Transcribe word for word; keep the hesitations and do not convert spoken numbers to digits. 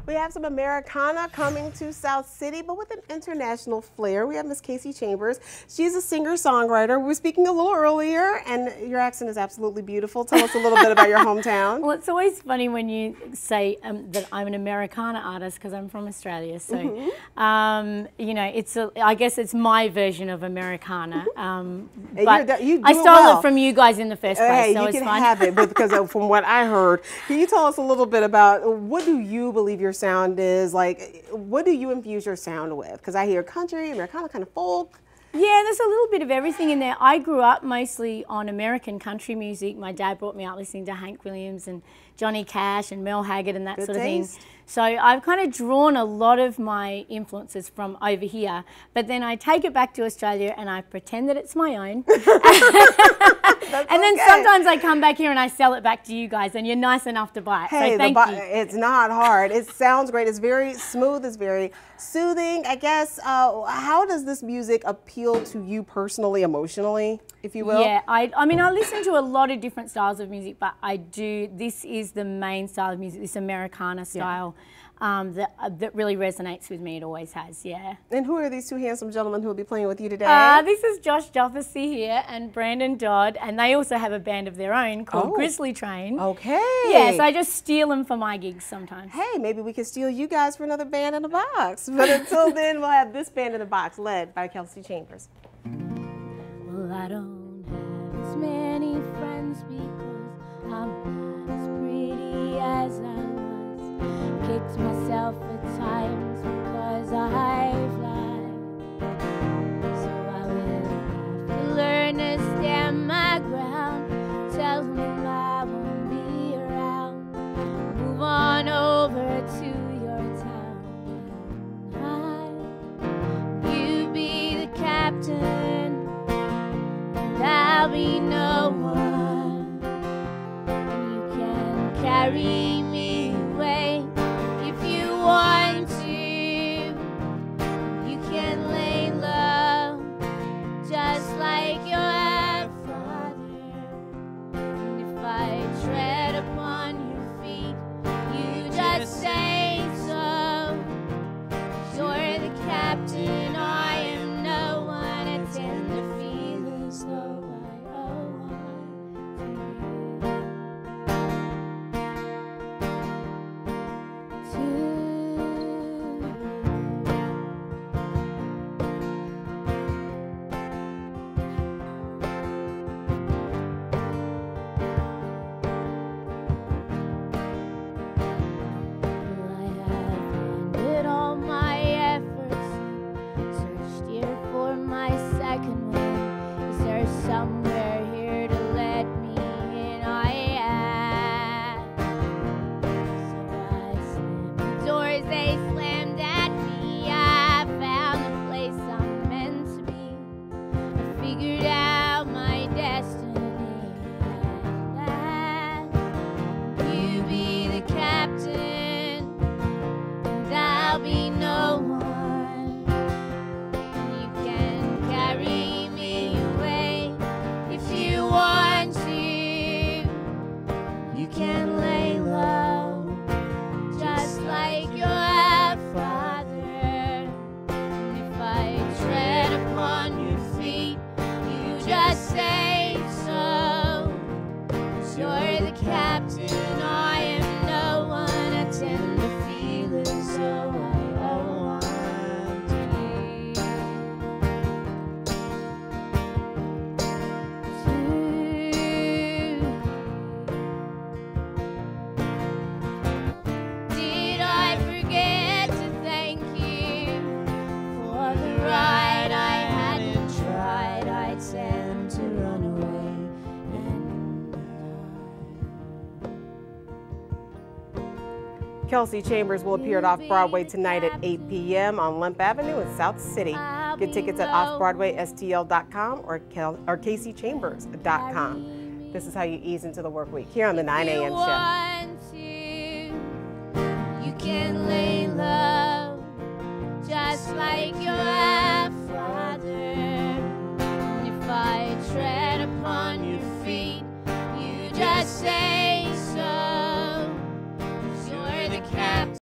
We have some Americana coming to South City, but with an international flair. We have Miss Casey Chambers. She's a singer-songwriter. We were speaking a little earlier, and your accent is absolutely beautiful. Tell us a little bit about your hometown. Well, it's always funny when you say um, that I'm an Americana artist because I'm from Australia. So, mm-hmm. um, you know, it's a, I guess it's my version of Americana. Um, but you I stole well. it from you guys in the first place. Hey, so you it's can fun. have it, but because of, from what I heard, can you tell us a little bit about what do you believe your sound is? Like, what do you infuse your sound with? Because I hear country, Americana, kind of folk. Yeah, there's a little bit of everything in there. I grew up mostly on American country music. My dad brought me out listening to Hank Williams and Johnny Cash and Mel Haggard and that Good sort of taste. thing. So I've kind of drawn a lot of my influences from over here, but then I take it back to Australia and I pretend that it's my own. And then okay. sometimes I come back here and I sell it back to you guys and you're nice enough to buy it. Hey, so thank the you. It's not hard. It sounds great. It's very smooth. It's very soothing. I guess, uh, how does this music appeal to you personally, emotionally, if you will? Yeah, I, I mean, I listen to a lot of different styles of music, but I do, this is the main style of music, this Americana style. Yeah. Um, that, uh, that really resonates with me. It always has, yeah. And who are these two handsome gentlemen who will be playing with you today? Uh, this is Josh Joffacy here and Brandon Dodd, and they also have a band of their own called oh. Grizzly Train. Okay. Yes, I just steal them for my gigs sometimes. Hey, maybe we can steal you guys for another band in a box. But until then, we'll have this band in a box led by Casey Chambers. Well, I don't have as many friends because I'm not as pretty as I was. Kicked myself at times because I've lied. So I will have to learn to stand my ground. Tell them I won't be around. Move on over to your town. I, you be the captain, and I'll be no one. And you can carry me away. Want to, you can lay low, just like your father. And if I tread upon your feet, you just say so. You're the captain, I am no one. I tend to feel as though I owe one to you. Somewhere here to let me in, I asked. So I slammed the doors, they slammed at me. I found the place I'm meant to be. I figured out my destiny at last. You be the captain, and I'll be no one. You can carry me away. You want to, you can lay low, just like your father. And if I tread upon your feet, you just say so. 'Cause you're the captain, I am no one. I tend to feel as though I owe one to you. Casey Chambers will appear at Off-Broadway tonight at eight p m on Lemp Avenue in South City. Get tickets at off broadway S T L dot com or, or Casey Chambers dot com. This is how you ease into the work week here on the nine A M show.